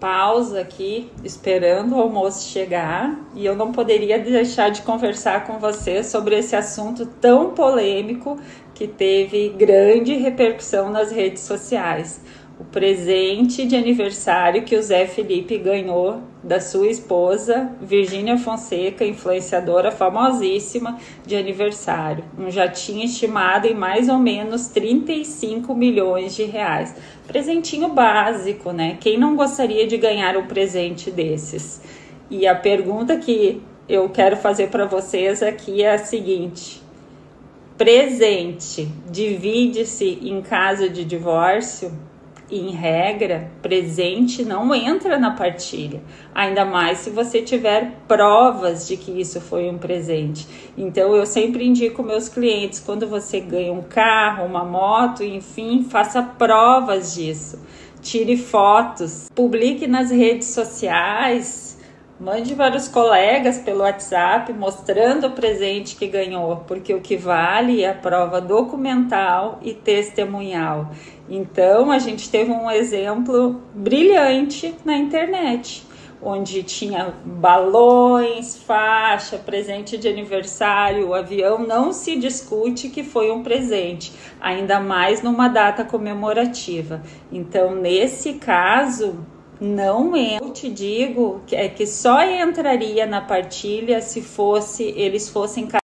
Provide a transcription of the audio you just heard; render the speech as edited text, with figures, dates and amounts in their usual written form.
pausa aqui, esperando o almoço chegar, e eu não poderia deixar de conversar com você sobre esse assunto tão polêmico que teve grande repercussão nas redes sociais. O presente de aniversário que o Zé Felipe ganhou da sua esposa, Virgínia Fonseca, influenciadora famosíssima de aniversário. Um jatinho estimado em mais ou menos 35 milhões de reais. Presentinho básico, né? Quem não gostaria de ganhar um presente desses? E a pergunta que eu quero fazer para vocês aqui é a seguinte: presente divide-se em caso de divórcio? Em regra, presente não entra na partilha, ainda mais se você tiver provas de que isso foi um presente. Então, eu sempre indico meus clientes, quando você ganha um carro, uma moto, enfim, faça provas disso. Tire fotos, publique nas redes sociais, mande para os colegas pelo WhatsApp mostrando o presente que ganhou, porque o que vale é a prova documental e testemunhal. Então, a gente teve um exemplo brilhante na internet, onde tinha balões, faixa, presente de aniversário. O avião não se discute que foi um presente, ainda mais numa data comemorativa. Então, nesse caso, não é. Eu te digo que só entraria na partilha se eles fossem